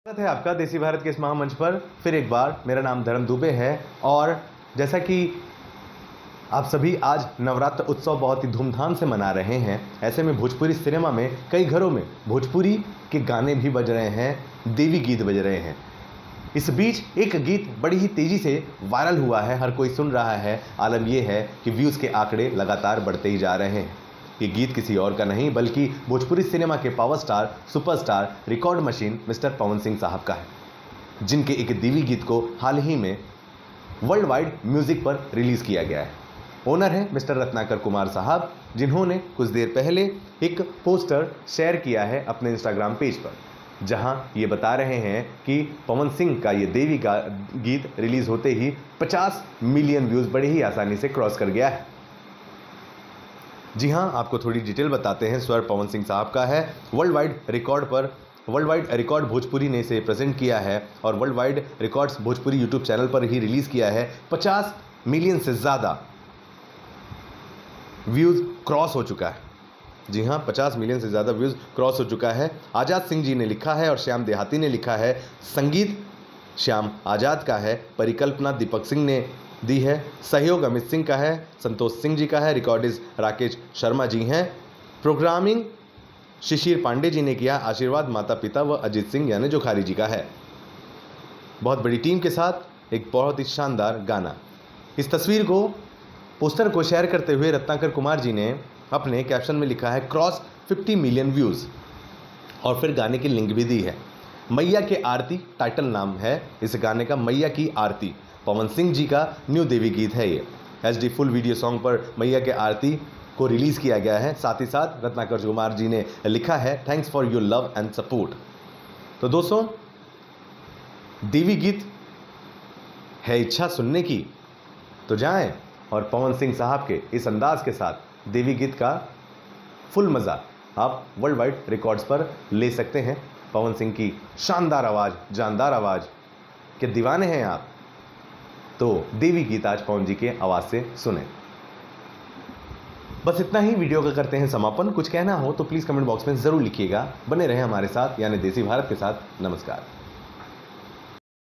स्वागत है आपका देसी भारत के इस महामंच पर फिर एक बार। मेरा नाम धर्म दुबे है और जैसा कि आप सभी आज नवरात्र उत्सव बहुत ही धूमधाम से मना रहे हैं, ऐसे में भोजपुरी सिनेमा में कई घरों में भोजपुरी के गाने भी बज रहे हैं, देवी गीत बज रहे हैं। इस बीच एक गीत बड़ी ही तेजी से वायरल हुआ है, हर कोई सुन रहा है। आलम यह है कि व्यूज़ के आंकड़े लगातार बढ़ते ही जा रहे हैं। ये गीत किसी और का नहीं बल्कि भोजपुरी सिनेमा के power star, superstar, record machine mister Pawan Singh साहब का है, जिनके एक देवी गीत को हाल ही में वर्ल्ड वाइड म्यूजिक पर रिलीज किया गया है। ओनर है मिस्टर रत्नाकर कुमार साहब, जिन्होंने कुछ देर पहले एक पोस्टर शेयर किया है अपने इंस्टाग्राम पेज पर, जहां ये बता रहे हैं कि पवन सिंह का ये देवी का गीत रिलीज होते ही 50 मिलियन व्यूज़ बड़े ही आसानी से क्रॉस कर गया है। जी हां, आपको थोड़ी डिटेल बताते हैं। स्वर पवन सिंह साहब का है। वर्ल्ड वाइड रिकॉर्ड भोजपुरी ने इसे प्रेजेंट किया है और world wide records Bhojpuri YouTube channel पर ही रिलीज किया है। 50 मिलियन से ज़्यादा व्यूज़ क्रॉस हो चुका है। जी हाँ, 50 मिलियन से ज़्यादा व्यूज़ क्रॉस हो चुका है। आज़ाद सिंह जी ने लिखा है और श्याम देहाती ने लिखा है। संगीत श्याम आज़ाद का है। परिकल्पना दीपक सिंह ने दी है। सहयोग अमित सिंह का है, संतोष सिंह जी का है। रिकॉर्डिस्ट राकेश शर्मा जी हैं। प्रोग्रामिंग शिशिर पांडे जी ने किया। आशीर्वाद माता पिता व अजीत सिंह यानी जोखारी जी का है। बहुत बड़ी टीम के साथ एक बहुत ही शानदार गाना। इस तस्वीर को, पोस्टर को शेयर करते हुए रत्नाकर कुमार जी ने अपने कैप्शन में लिखा है क्रॉस 50 मिलियन व्यूज़, और फिर गाने की लिंक भी दी है। मैया के आरती टाइटल नाम है इस गाने का, मैया की आरती। पवन सिंह जी का न्यू देवी गीत है ये। HD फुल वीडियो सॉन्ग पर मैया के आरती को रिलीज किया गया है। साथ ही साथ रत्नाकर कुमार जी ने लिखा है thanks for your love and support. तो दोस्तों, देवी गीत है इच्छा सुनने की तो जाएं और पवन सिंह साहब के इस अंदाज के साथ देवी गीत का फुल मज़ा आप वर्ल्ड वाइड रिकॉर्ड्स पर ले सकते हैं। पवन सिंह की शानदार आवाज़, जानदार आवाज़ के दीवाने हैं आप, तो देवी गीत आज पवन जी के आवाज़ से सुने। बस इतना ही वीडियो का करते हैं समापन। कुछ कहना हो तो प्लीज़ कमेंट बॉक्स में ज़रूर लिखिएगा। बने रहें हमारे साथ यानी देसी भारत के साथ। नमस्कार।